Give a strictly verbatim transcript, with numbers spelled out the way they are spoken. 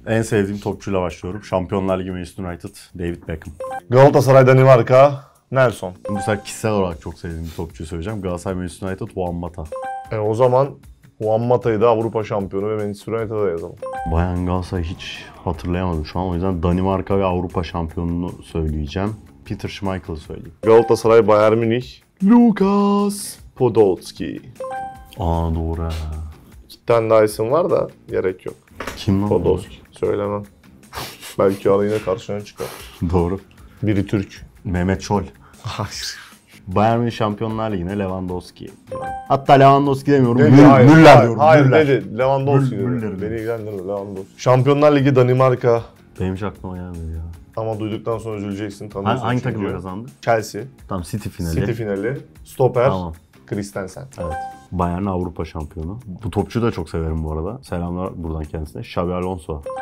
En sevdiğim topçuyla başlıyorum. Şampiyonlar Ligi Manchester United, David Beckham. Galatasaray, Danimarka, Nelson. Bu sefer kişisel olarak çok sevdiğim bir topçuyu söyleyeceğim. Galatasaray Manchester United, Juan Mata. E o zaman Juan Mata'yı da Avrupa şampiyonu ve Manchester United'a yazalım. Bayan Galatasaray hiç hatırlayamadım şu an. O yüzden Danimarka ve Avrupa şampiyonunu söyleyeceğim. Peter Schmeichel'ı söyleyeyim. Galatasaray, Bayern Münih, Lukas Podolski. Aa doğru ha. İki tane daha isim var da gerek yok. Kim lan? Podolski. Söylemem. Belki ara yine karşına çıkar. Doğru. Biri Türk. Mehmet Scholl. Hayır. Bayern Münih Şampiyonlar Ligi'ne Lewandowski. Hatta Lewandowski demiyorum. Dedi, Müller, hayır, Müller hayır, diyorum. hayır Müller. dedi. Lewandowski dedi. Müller dedi. Beni ilgilendirmiyor Lewandowski. Şampiyonlar Ligi, Danimarka. Benim hiç aklıma gelmedi ya. Ama duyduktan sonra üzüleceksin. Hangi, Tanıyorsun hangi çünkü. takımla kazandı? Chelsea. Tamam City finali. City finali. Stoper. Tamam. Christensen. Evet. Bayern Avrupa şampiyonu. Bu topçuyu da çok severim bu arada. Selamlar buradan kendisine. Xabi Alonso.